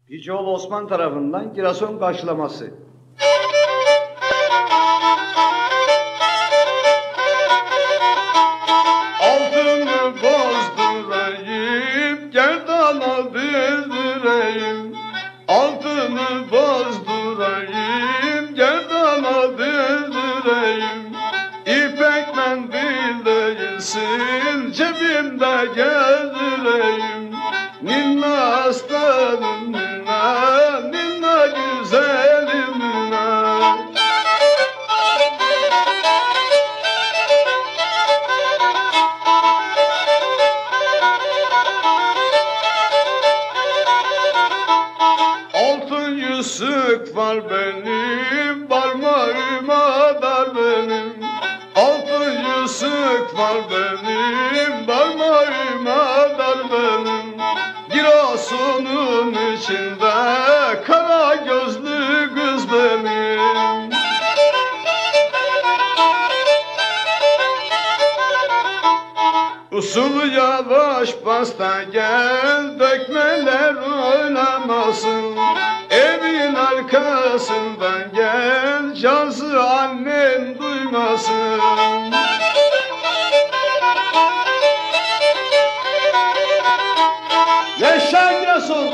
Hicioğlu Osman tarafından Giresun karşılaması. Altını bozdurayım, gerdana dizdireyim. Altını bozdurayım, gerdana dizdireyim. İpek mendil değilsin, cebimde gezdireyim. Ninna aslanım, ninna, ninna güzelim ninna. Altın yüzük var benim, parmağıma dar benim. Altın yüzük var benim, parmağıma dar benim. Giresun'un içinde kara gözlü kız benim. Usul yavaş basta gel, dökmeler oynamasın. Evin arkasından gel, cansı annen duymasın. Yaşa Giresun!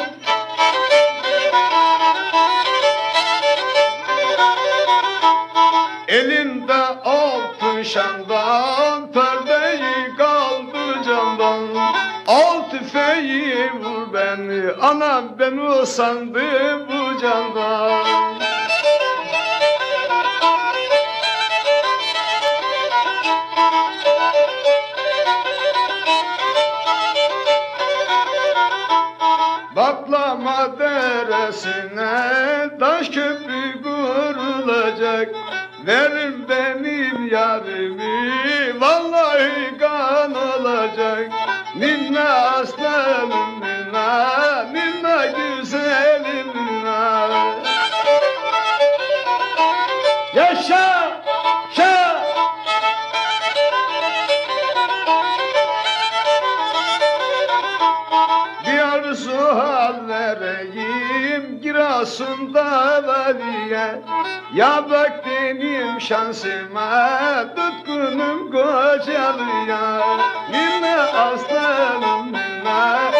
Elinde altın şandan, perdeyi kaldı candan. Al tüfeği vur beni, anam ben usandım bu candan. Baklama deresine taş köprü kurulacak. Verin benim yarimi, vallahi kan olacak. Ninna aslanım ninna, ninna güzelim ninna. Yaşa! Yaşa! Bir arzu hal vereyim Giresun'da valiye. Ya bak benim şansıma, tutkunum kocalıya. Ninna aslanım ninna,